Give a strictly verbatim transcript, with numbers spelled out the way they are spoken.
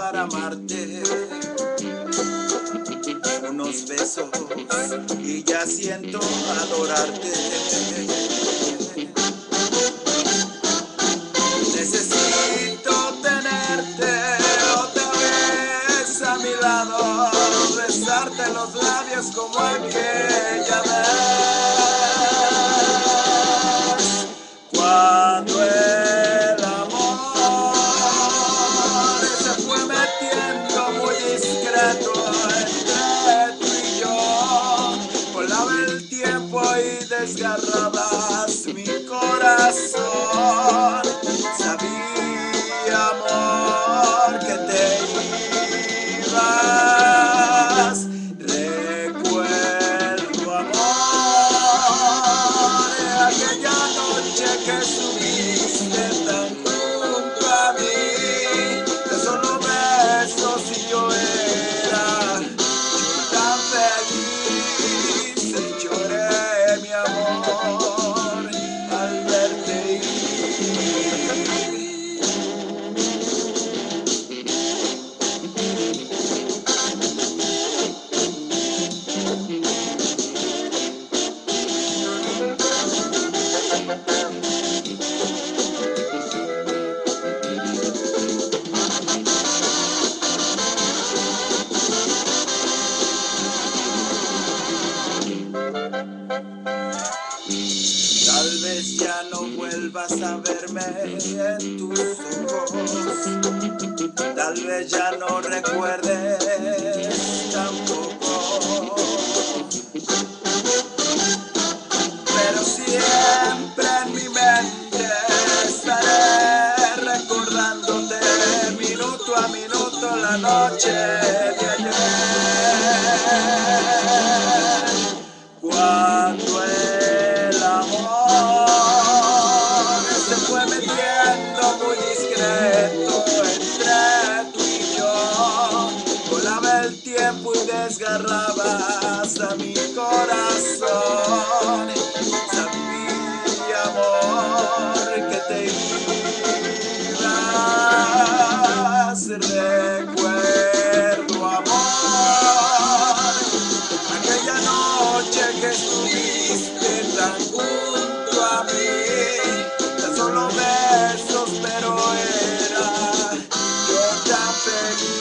para amarte. Unos besos y ya siento adorarte. Necesito tenerte otra vez a mi lado, besarte los labios como aquella vez, cuando el amor se fue metiendo muy discreto entre tú y yo. Volaba el tiempo y desgarrabas mi corazón. Sabía, amor, que te ibas. Recuerdo, amor, aquella noche que subiste tan junto a mí. De solo besos y yo era tan feliz. Lloré, mi amor, al verte ir. Tal vez ya no vuelvas a verme en tus ojos, tal vez ya no recuerdes tampoco, pero siempre en mi mente estaré recordándote minuto a minuto la noche de ayer, cuando el amor se fue metiendo muy discreto entre tú y yo. Volaba el tiempo y desgarrabas a mi corazón. Sabía, amor, que te ibas. Recuerdo, amor, aquella noche que estuviste tan junto a mí. Tan solo besos, pero era yo tan feliz.